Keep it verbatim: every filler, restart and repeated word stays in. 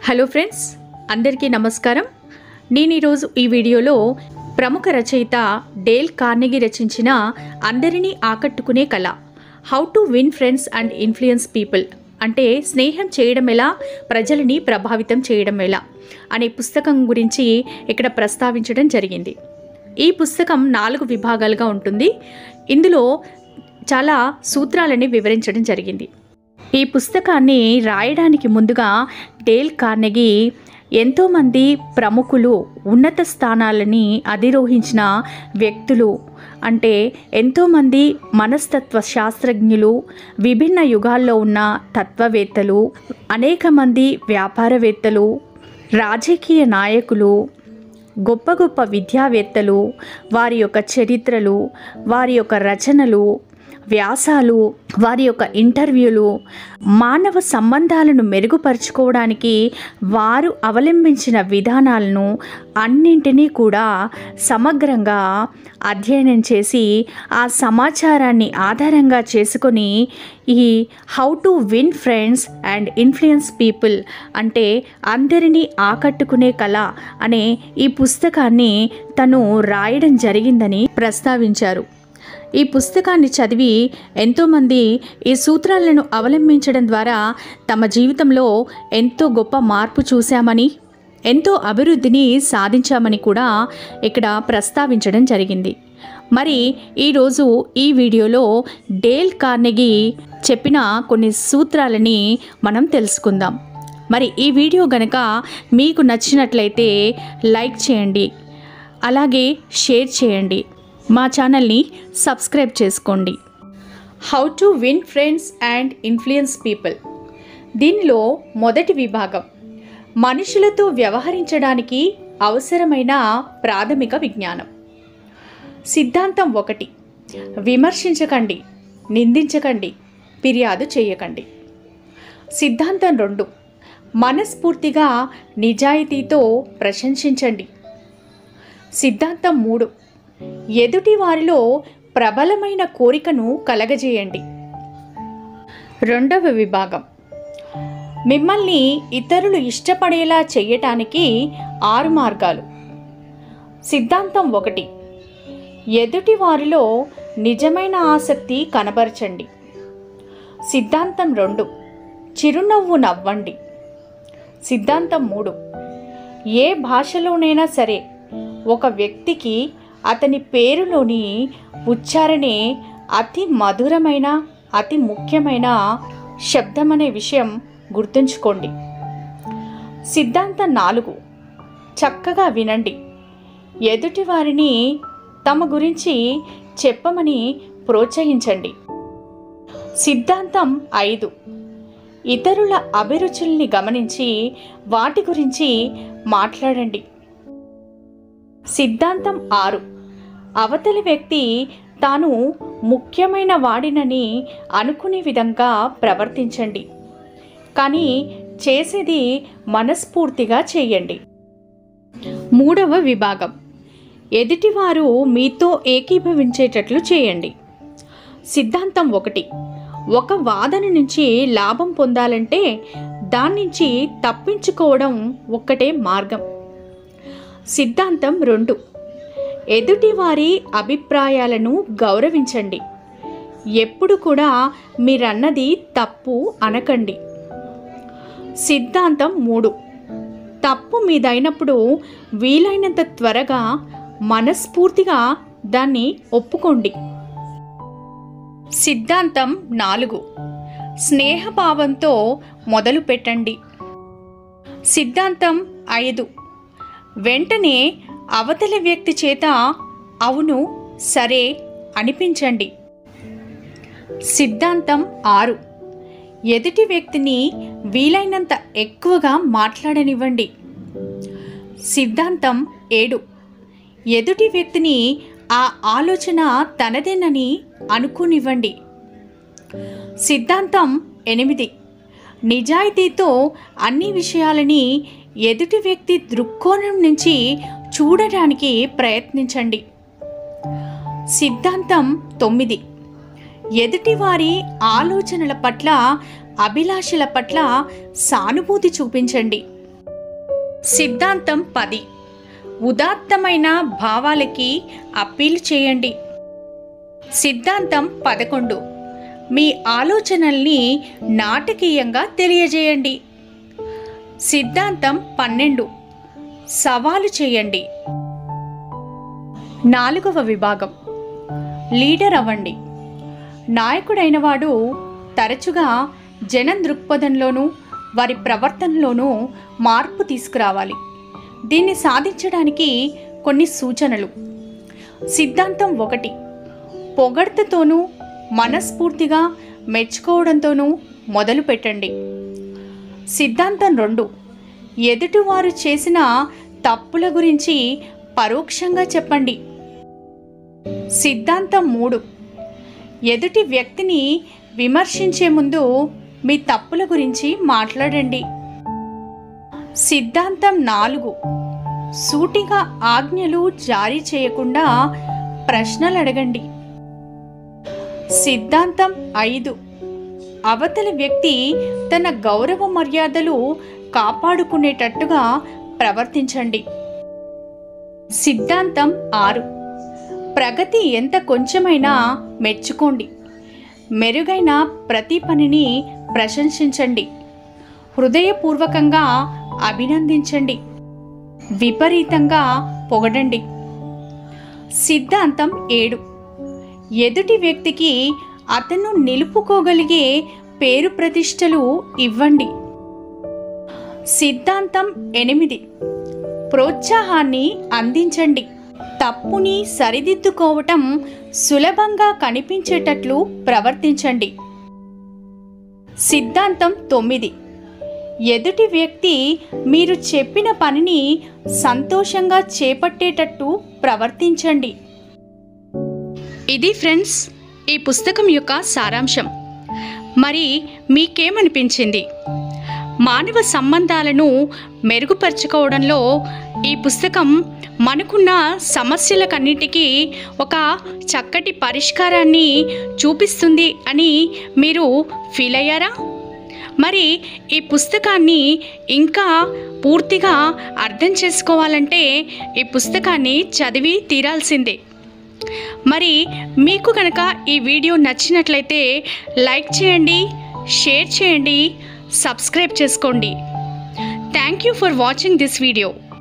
Hello friends, అందరికీ నమస్కారం. నేను ఈరోజు ఈ వీడియోలో ప్రముఖ రచయిత డేల్ కార్నెగీ రచించిన అందరినీ ఆకట్టుకునే కళ, how to win friends and influence people, అంటే స్నేహం చేయడం ఎలా, ప్రజలని ప్రభావితం చేయడం ఎలా అనే పుస్తకం గురించి ఇక్కడ ప్రస్తావించడం జరిగింది. ఈ పుస్తకం నాలుగు విభాగాలుగా ఉంటుంది. ఇందులో చాలా సూత్రాలని వివరించడం జరిగింది. ఈ పుస్తకాన్ని రాయడానికి ముందుగా డేల్ కార్నెగీ ఎంతోమంది ప్రముఖులు, ఉన్నత స్థానాలని అధిరోహించిన వ్యక్తులు, అంటే ఎంతోమంది మనస్తత్వ శాస్త్రజ్ఞులు, విభిన్న యుగాల్లో ఉన్న తత్వవేత్తలు, అనేక మంది వ్యాపారవేత్తలు, రాజకీయ నాయకులు, గొప్ప గొప్ప విద్యావేత్తలు, వారి యొక్క చరిత్రలు, వారి యొక్క రచనలు, వ్యాసాలు, వారి యొక్క ఇంటర్వ్యూలు, మానవ సంబంధాలను మెరుగుపరుచుకోవడానికి వారు అవలంబించిన విధానాలను అన్నింటినీ కూడా సమగ్రంగా అధ్యయనం చేసి ఆ సమాచారాన్ని ఆధారంగా చేసుకొని ఈ how to win friends and influence people, అంటే అందరినీ ఆకట్టుకునే కళ అనే ఈ పుస్తకాన్ని తను రాయడం జరిగిందని ప్రస్తావించారు. ఈ పుస్తకాన్ని చదివి ఎంతోమంది ఈ సూత్రాలను అవలంబించడం ద్వారా తమ జీవితంలో ఎంతో గొప్ప మార్పు చూశామని, ఎంతో అభివృద్ధిని సాధించామని కూడా ఇక్కడ ప్రస్తావించడం జరిగింది. మరి ఈరోజు ఈ వీడియోలో డేల్ కార్నెగీ చెప్పిన కొన్ని సూత్రాలని మనం తెలుసుకుందాం. మరి ఈ వీడియో గనక మీకు నచ్చినట్లయితే లైక్ చేయండి, అలాగే షేర్ చేయండి, మా ఛానల్ని సబ్స్క్రైబ్ చేసుకోండి. How to win friends and influence people. దీనిలో మొదటి విభాగం మనుషులతో వ్యవహరించడానికి అవసరమైన ప్రాథమిక విజ్ఞానం. సిద్ధాంతం ఒకటి, విమర్శించకండి, నిందించకండి, ఫిర్యాదు చేయకండి. సిద్ధాంతం రెండు, మనస్ఫూర్తిగా నిజాయితీతో ప్రశంసించండి. సిద్ధాంతం మూడు, ఎదుటి వారిలో ప్రబలమైన కోరికను కలగజేయండి. రెండవ విభాగం, మిమ్మల్ని ఇతరులు ఇష్టపడేలా చేయటానికి ఆరు మార్గాలు. సిద్ధాంతం ఒకటి, ఎదుటి వారిలో నిజమైన ఆసక్తి కనబరచండి. సిద్ధాంతం రెండు, చిరునవ్వు నవ్వండి. సిద్ధాంతం మూడు, ఏ భాషలోనైనా సరే ఒక వ్యక్తికి అతని పేరులోని ఉచ్చారణే అతి మధురమైన, అతి ముఖ్యమైన శబ్దమనే విషయం గుర్తుంచుకోండి. సిద్ధాంతం నాలుగు, చక్కగా వినండి. ఎదుటి వారిని తమ గురించి చెప్పమని ప్రోత్సహించండి. సిద్ధాంతం ఐదు, ఇతరుల అభిరుచుల్ని గమనించి వాటి గురించి మాట్లాడండి. సిద్ధాంతం ఆరు, అవతలి వ్యక్తి తాను ముఖ్యమైన వాడినని అనుకునే విధంగా ప్రవర్తించండి, కానీ చేసేది మనస్ఫూర్తిగా చేయండి. మూడవ విభాగం, ఎదుటివారు మీతో ఏకీభవించేటట్లు చేయండి. సిద్ధాంతం ఒకటి, ఒక వాదన నుంచి లాభం పొందాలంటే దాని నుంచి తప్పించుకోవడం ఒక్కటే మార్గం. సిద్ధాంతం రెండు, ఎదుటివారి అభిప్రాయాలను గౌరవించండి. ఎప్పుడు కూడా మీరన్నది తప్పు అనకండి. సిద్ధాంతం మూడు, తప్పు మీదైనప్పుడు వీలైనంత త్వరగా మనస్ఫూర్తిగా దాన్ని ఒప్పుకోండి. సిద్ధాంతం నాలుగు, స్నేహభావంతో మొదలు పెట్టండి. సిద్ధాంతం ఐదు, వెంటనే అవతలి వ్యక్తి చేత అవును, సరే అనిపించండి. సిద్ధాంతం ఆరు, ఎదుటి వ్యక్తిని వీలైనంత ఎక్కువగా మాట్లాడనివ్వండి. సిద్ధాంతం ఏడు, ఎదుటి వ్యక్తిని ఆ ఆలోచన తనదేనని అనుకోనివ్వండి. సిద్ధాంతం ఎనిమిది, నిజాయితీతో అన్ని విషయాలని ఎదుటి వ్యక్తి దృక్కోణం నుంచి చూడడానికి ప్రయత్నించండి. సిద్ధాంతం తొమ్మిది, ఎదుటివారి ఆలోచనల పట్ల, అభిలాషల పట్ల సానుభూతి చూపించండి. సిద్ధాంతం పది. ఉదాత్తమైన భావాలకి అప్పీల్ చేయండి. సిద్ధాంతం పదకొండు. మీ ఆలోచనల్ని నాటకీయంగా తెలియజేయండి. సిద్ధాంతం పన్నెండు. సవాలు చేయండి. నాలుగవ విభాగం లీడర్ అవ్వండి. నాయకుడైన వాడు తరచుగా జనం దృక్పథంలోనూ వారి ప్రవర్తనలోనూ మార్పు తీసుకురావాలి. దీన్ని సాధించడానికి కొన్ని సూచనలు. సిద్ధాంతం ఒకటి. పొగడ్తతోనూ మనస్ఫూర్తిగా మెచ్చుకోవడంతోనూ మొదలు పెట్టండి. సిద్ధాంతం రెండు. ఎదుటివారు చేసిన తప్పుల గురించి పరోక్షంగా చెప్పండి. సిద్ధాంతం మూడు. ఎదుటి వ్యక్తిని విమర్శించే ముందు మీ తప్పుల గురించి మాట్లాడండి. సిద్ధాంతం నాలుగు. సూటిగా ఆజ్ఞలు జారీ చేయకుండా ప్రశ్నలు అడగండి. సిద్ధాంతం ఐదు. అవతలి వ్యక్తి తన గౌరవ మర్యాదలు కాపాడుకునేటట్టుగా ప్రవర్తించండి. సిద్ధాంతం ఆరు. ప్రగతి ఎంత కొంచెమైనా మెచ్చుకోండి. మెరుగైన ప్రతి పనిని ప్రశంసించండి. హృదయపూర్వకంగా అభినందించండి. విపరీతంగా పొగడండి. సిద్ధాంతం ఏడు. ఎదుటి వ్యక్తికి అతను నిలుపుకోగలిగే పేరు ప్రతిష్టలు ఇవ్వండి. సిద్ధాంతం ఎనిమిది. ప్రోత్సాహాన్ని అందించండి. తప్పుని సరిదిద్దుకోవటం సులభంగా కనిపించేటట్లు ప్రవర్తించండి. సిద్ధాంతం తొమ్మిది. ఎదుటి వ్యక్తి మీరు చెప్పిన పనిని సంతోషంగా చేపట్టేటట్టు ప్రవర్తించండి. ఇది ఫ్రెండ్స్ ఈ పుస్తకం యొక్క సారాంశం. మరి మీకేమనిపించింది? మానవ సంబంధాలను మెరుగుపరుచుకోవడంలో ఈ పుస్తకం మనకున్న సమస్యలకన్నిటికీ ఒక చక్కటి పరిష్కారాన్ని చూపిస్తుంది అని మీరు ఫీల్ అయ్యారా? మరి ఈ పుస్తకాన్ని ఇంకా పూర్తిగా అర్థం చేసుకోవాలంటే ఈ పుస్తకాన్ని చదివి తీరాల్సిందే. మరి మీకు కనుక ఈ వీడియో నచ్చినట్లయితే లైక్ చేయండి, షేర్ చేయండి, సబ్స్క్రైబ్ చేసుకోండి. Thank you for watching this video.